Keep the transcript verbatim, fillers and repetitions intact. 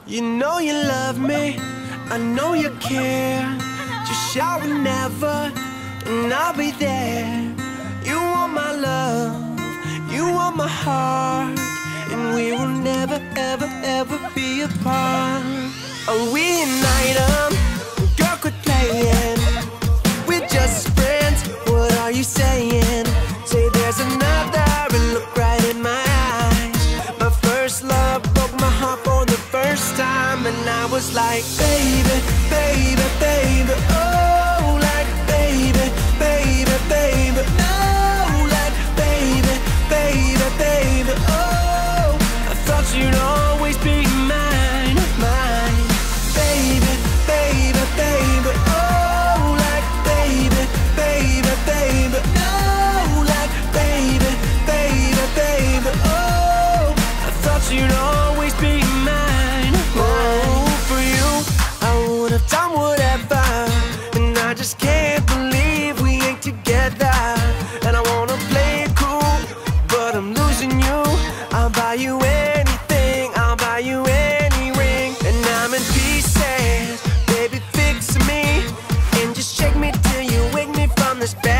You know you love me, I know you care. Just shout whenever, and I'll be there. You want my love, you want my heart, and we will never, ever, ever be apart. Are we an item? Girl, quit playing. We're just friends, what are you saying? Say there's another and look right in my eyes. My first love broke my heart for the first time, and I was like, baby, baby, baby, oh, like baby, baby, baby, no, like baby, baby, baby, oh, I thought you'd always be mine, mine, baby, baby, baby, oh, like baby, baby, baby, no, like baby, baby, baby, oh, I thought you'd always be mine, mine. For you, I would have done whatever, and I just can't believe we ain't together. And I wanna play it cool, but I'm losing you. I'll buy you anything, I'll buy you any ring, and I'm in pieces. Baby, fix me, and just shake me till you wake me from this bed.